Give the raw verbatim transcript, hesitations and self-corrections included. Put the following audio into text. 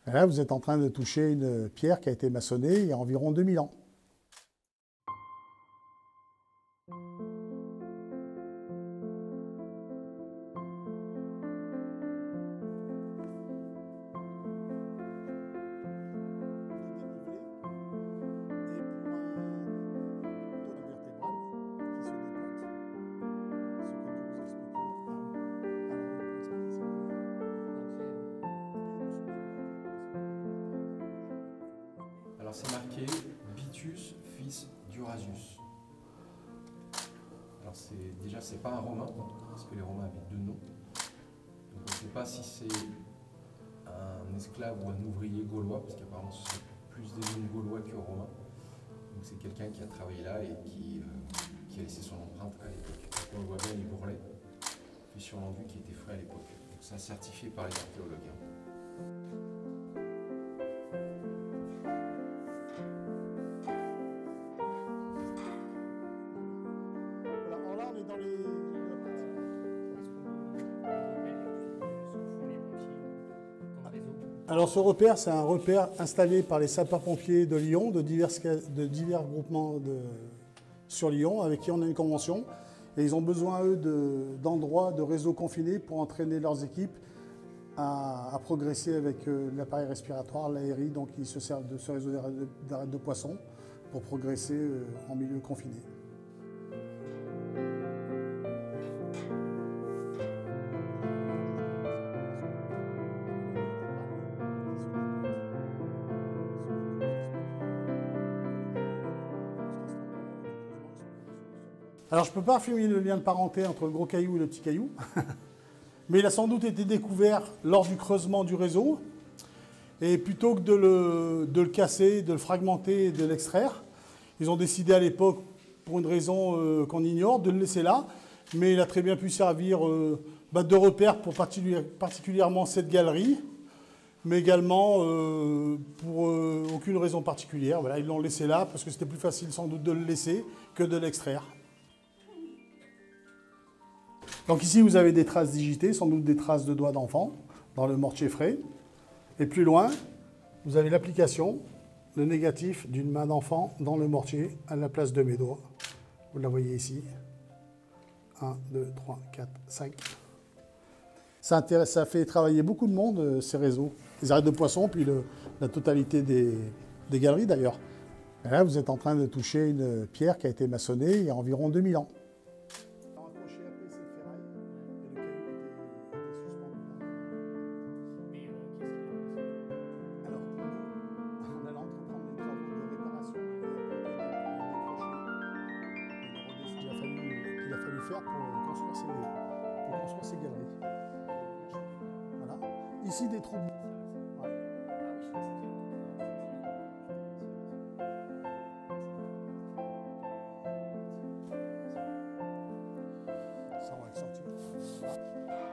Et là, vous êtes en train de toucher une pierre qui a été maçonnée il y a environ deux mille ans. Alors c'est marqué Bitius, fils d'Eurasius. Alors c'est déjà c'est pas un romain, parce que les Romains avaient deux noms. Donc on ne sait pas si c'est un esclave ou un ouvrier gaulois, parce qu'apparemment ce sont plus des hommes gaulois que romains. Donc c'est quelqu'un qui a travaillé là et qui, euh, qui a laissé son empreinte à l'époque. Donc on voit bien les bourrelets puis sur l'enduit qui était frais à l'époque. Donc c'est certifié par les archéologues. Alors ce repère, c'est un repère installé par les sapeurs-pompiers de Lyon, de divers, de divers groupements de, sur Lyon, avec qui on a une convention. Et ils ont besoin, eux, d'endroits, de, de réseaux confinés pour entraîner leurs équipes à, à progresser avec euh, l'appareil respiratoire, l'A R I. Donc ils se servent de ce réseau d'arêtes de poissons pour progresser euh, en milieu confiné. Alors je ne peux pas affirmer le lien de parenté entre le gros caillou et le petit caillou, mais il a sans doute été découvert lors du creusement du réseau. Et plutôt que de le, de le casser, de le fragmenter et de l'extraire, ils ont décidé à l'époque, pour une raison euh, qu'on ignore, de le laisser là. Mais il a très bien pu servir euh, bah, de repère pour particulier, particulièrement cette galerie, mais également euh, pour euh, aucune raison particulière. Voilà, ils l'ont laissé là parce que c'était plus facile sans doute de le laisser que de l'extraire. Donc ici, vous avez des traces digitées, sans doute des traces de doigts d'enfant, dans le mortier frais. Et plus loin, vous avez l'application, le négatif d'une main d'enfant dans le mortier à la place de mes doigts. Vous la voyez ici. un, deux, trois, quatre, cinq. Ça, intéresse, ça fait travailler beaucoup de monde, ces réseaux. Les arêtes de poisson, puis le, la totalité des, des galeries d'ailleurs. Et là, vous êtes en train de toucher une pierre qui a été maçonnée il y a environ deux mille ans. Il a fallu faire pour construire ces, pour construire ces galeries. Voilà. Ici, des trous. Ouais. cent vingt centimètres.